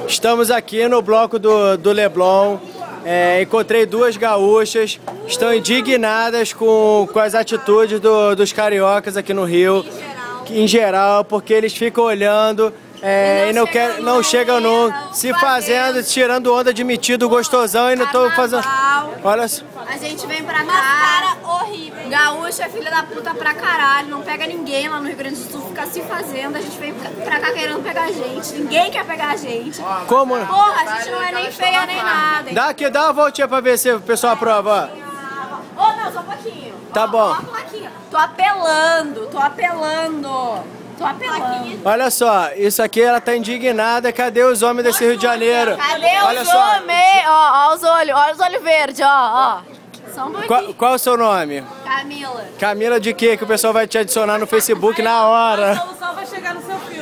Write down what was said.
Estamos aqui no bloco do Leblon. Encontrei duas gaúchas, estão indignadas com as atitudes dos cariocas aqui no Rio, em geral, porque eles ficam olhando e não chegam se fazendo, tirando onda de metido gostosão e não estão fazendo. Olha só. A gente vem pra cá. Cara horrível. Gaúcha é filha da puta pra caralho, não pega ninguém lá no Rio Grande do Sul, fica se fazendo. A gente vem pra cá querendo pegar a gente. Ninguém quer pegar a gente. Como? Porra, a gente não é nem feia nem nada. Dá uma voltinha pra ver se o pessoal aprova, ó. Ô, não, só um pouquinho. Tá bom. Ó, a plaquinha. Tô apelando. Tô apelando. Olha só, isso aqui ela tá indignada. Cadê os homens desse Rio de Janeiro? Cadê os homens? Ó os olhos verdes, ó. Só um pouquinho. Qual é o seu nome? Camila. Camila de quê? Que o pessoal vai te adicionar no Facebook na hora. A solução vai chegar no seu filho.